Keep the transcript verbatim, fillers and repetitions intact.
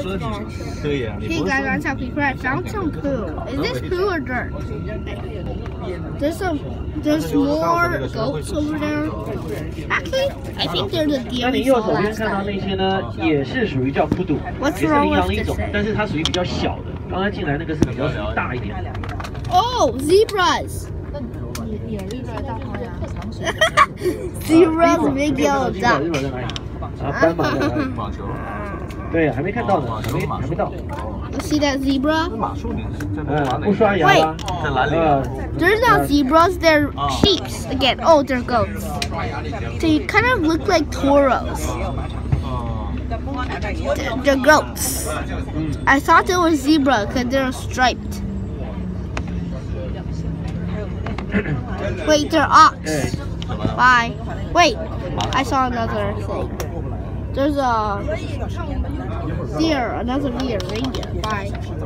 Hey guys, I'm talking crap. Found some poo. Is this poo or dirt? There's some. There's more goats over there. Actually, I think there's a deer. 那你右手边看到那些呢，也是属于叫扑肚，也是羚羊的一种，但是它属于比较小的。刚才进来那个是比较大一点。 Oh, zebras. Zebras big yellow duck. 日本在哪里？啊，斑马在哪里？对，还没看到呢，还没还没到。 You see that zebra? 嗯，不刷牙吧？呃 There's not zebras, they're sheep again. Oh, they're goats. They kind of look like toros. They're, they're goats. I thought they were zebra because they're striped. Wait, they're ox. Bye. Wait, I saw another thing. There's a deer, another deer, reindeer. Bye.